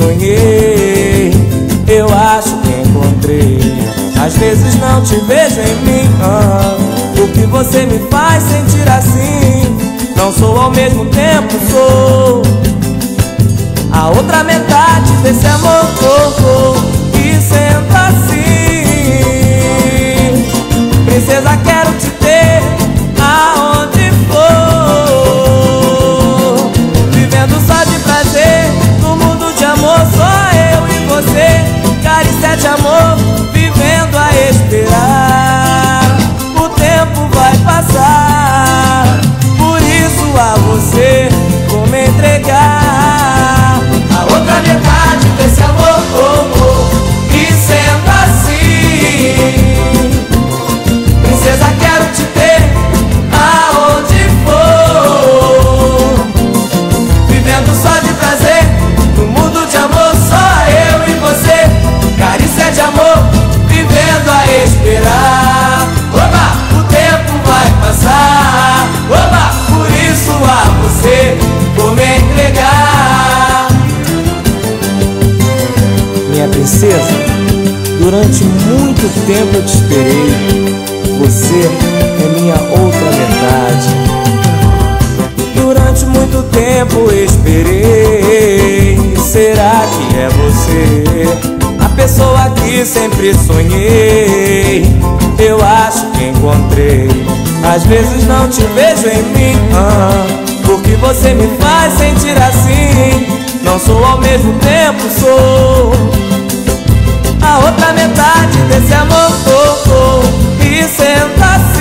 sonhei. Eu acho que encontrei. Às vezes não te vejo em mim, o que você me faz sentir assim. Não sou ao mesmo tempo, sou a outra metade desse amor, e sendo assim, princesa, quero te ter aonde for, vivendo só de prazer, no mundo de amor, só eu e você, carícia de amor, vivendo a esperar. O tempo vai passar, por isso a você vou me entregar, a outra metade desse amor, e sendo assim, princesa, quero te ter aonde for, vivendo só de prazer, no mundo de amor, só eu e você, carícia de amor, vivendo a esperar. Oba, o tempo vai passar, oba, por isso a você vou me entregar. Minha princesa, durante muito tempo eu te esperei. Você é minha outra metade. Durante muito tempo eu esperei. Será que é você, a pessoa que sempre sonhei? Eu acho que encontrei. Às vezes não te vejo em mim, porque você me faz sentir assim. Não sou ao mesmo tempo, sou a outra metade desse amor, e sendo assim,